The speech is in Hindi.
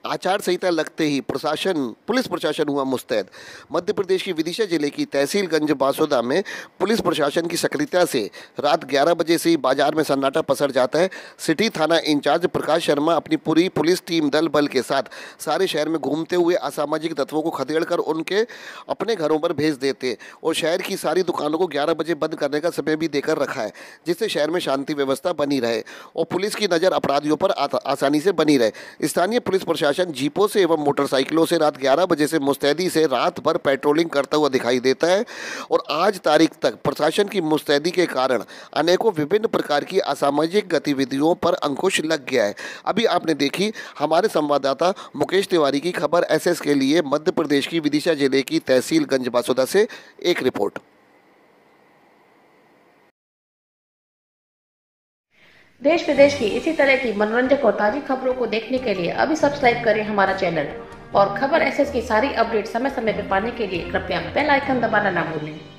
आचार संहिता लगते ही पुलिस प्रशासन हुआ मुस्तैद। मध्य प्रदेश की विदिशा जिले की तहसील गंज बासोदा में पुलिस प्रशासन की सक्रियता से रात 11 बजे से ही बाजार में सन्नाटा पसर जाता है। सिटी थाना इंचार्ज प्रकाश शर्मा अपनी पूरी पुलिस टीम दल बल के साथ सारे शहर में घूमते हुए असामाजिक तत्वों को खदेड़ कर उनके अपने घरों पर भेज देते और शहर की सारी दुकानों को 11 बजे बंद करने का समय भी देकर रखा है, जिससे शहर में शांति व्यवस्था बनी रहे और पुलिस की नज़र अपराधियों पर आसानी से बनी रहे। स्थानीय पुलिस प्रशासन जीपों से एवं मोटरसाइकिलों से रात 11 बजे से मुस्तैदी से रात भर पेट्रोलिंग करता हुआ दिखाई देता है और आज तारीख तक प्रशासन की मुस्तैदी के कारण अनेकों विभिन्न प्रकार की असामाजिक गतिविधियों पर अंकुश लग गया है। अभी आपने देखी हमारे संवाददाता मुकेश तिवारी की खबर एसएस के लिए मध्य प्रदेश की विदिशा जिले की तहसील गंज बासोदा से एक रिपोर्ट। देश विदेश की इसी तरह की मनोरंजक और ताज़ी खबरों को देखने के लिए अभी सब्सक्राइब करें हमारा चैनल और खबर एसएस की सारी अपडेट समय समय पर पाने के लिए कृपया बेल आइकन दबाना ना भूलें।